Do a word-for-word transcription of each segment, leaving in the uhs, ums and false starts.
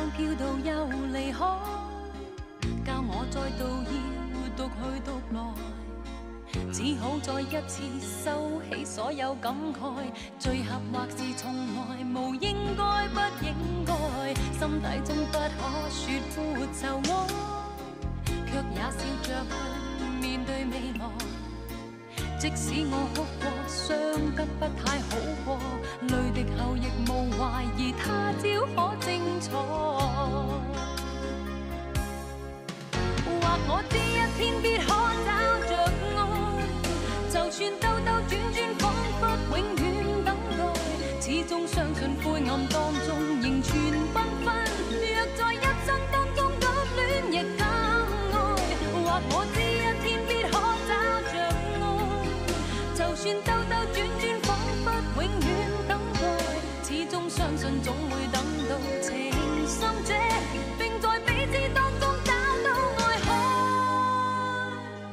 像飘到又離開，教我再度要獨去獨來，只好再一次收起所有感慨，聚合或是從來無應該不應該，心底中不可說苦咒愛，卻也笑着去面對未來。即使我哭過，傷得不太好過，淚滴後亦無懷疑他朝可精彩。或我知一天必可找着愛，就算兜兜轉轉，彷彿永遠等待，始終相信灰暗當中仍存繽紛。若在一生當中感戀亦更愛，或我知一天必可找着愛，就算兜兜轉轉，彷彿永遠等待，始終相信總會等到情深者，並在彼此當中找到愛海。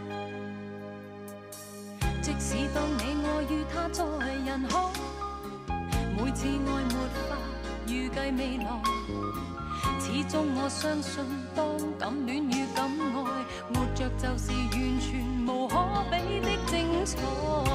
即使當你愛與他在人海，每次愛沒法預計未來，始終我相信當感戀與感愛，活着就是完全無可比的精彩。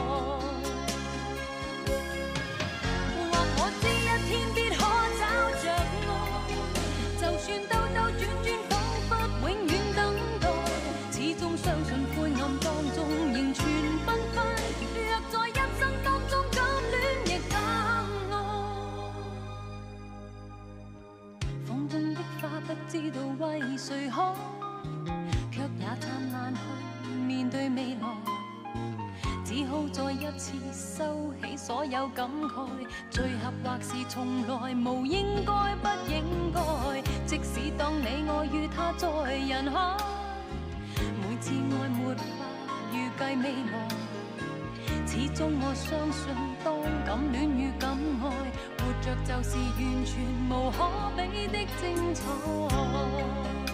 或我知一天必可找着愛，就算兜兜轉轉，彷彿永遠等待，始終相信灰暗當中仍存繽紛。若在一生當中感戀亦更愛，風中的花不知道為誰開，卻也燦爛去面對未來，只好再一次收起所有感慨，聚合或是從來無應該不應該，即使當你愛與他在人海，每次愛沒法預計未來，始終我相信當感戀與感愛，活着就是完全無可比的精彩。